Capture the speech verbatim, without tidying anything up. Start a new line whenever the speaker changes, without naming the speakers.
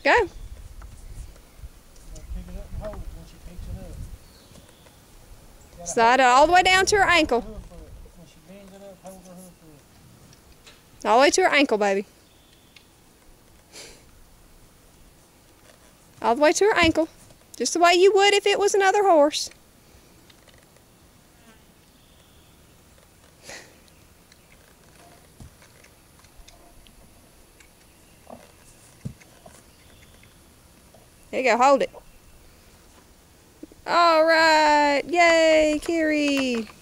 Go.
Pick it up and hold it when she picks it up.
Slide it all the way down to her ankle.
When she bends it up, hold her hoof foot.
All the way to her ankle, baby. All the way to her ankle. Just the way you would if it was another horse. There you go, hold it. All right, yay, Carrie.